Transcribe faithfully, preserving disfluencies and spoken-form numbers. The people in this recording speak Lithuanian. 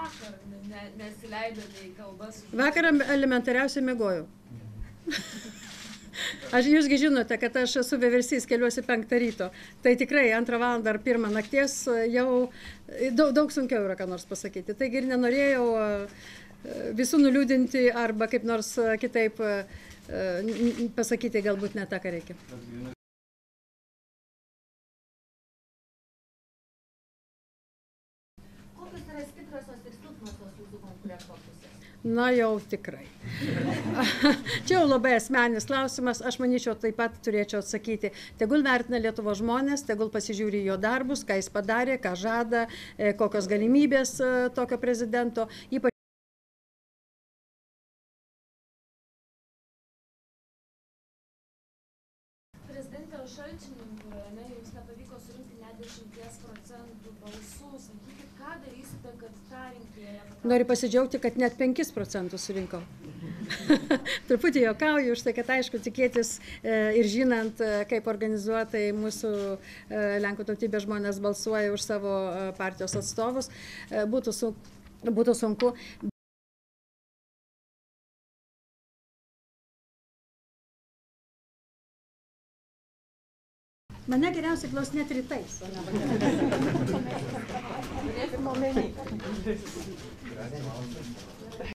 vakar ne, nesileidote į kalbas? Vakar elementariausiai miegojau. Aš, jūsgi žinote, kad aš esu vieversys, keliuosi penktą ryto. Tai tikrai antrą valandą ar pirmą nakties jau daug, daug sunkiau yra ką nors pasakyti. Taigi ir nenorėjau visų nuliūdinti arba kaip nors kitaip pasakyti galbūt ne tą, ką reikia. Kokios yra stipriosios ir silpnosios jūsų konkurento pusės? Na jau tikrai. Čia jau labai asmeninis klausimas, aš manyčiau taip pat turėčiau atsakyti. Tegul vertina Lietuvos žmonės, tegul pasižiūri jo darbus, ką jis padarė, ką žada, kokios galimybės tokio prezidento. Ypač Prezidentė Šalčininkų rajone jums nepavyko surinkti net dešimties procentų balsų. Sakykit, ką darysite, kad tą rinkėją... Noriu pasidžiaugti, kad net penkis procentus surinkau. Truputį juokauju už tai, kad aišku tikėtis ir žinant, kaip organizuotai mūsų Lenkų tautybės žmonės balsuoja už savo partijos atstovus, būtų, su, būtų sunku. Mane geriausiai klausinėti rytais, o ne vakare.